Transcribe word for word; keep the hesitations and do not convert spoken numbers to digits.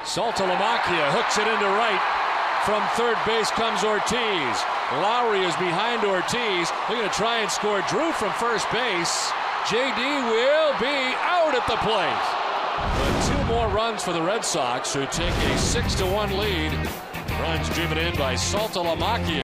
Saltalamacchia hooks it into right. From third base comes Ortiz. Lowry is behind Ortiz. They're going to try and score. Drew from first base. J D will be out at the plate. But two more runs for the Red Sox, who take a six to one lead. Runs driven in by Saltalamacchia.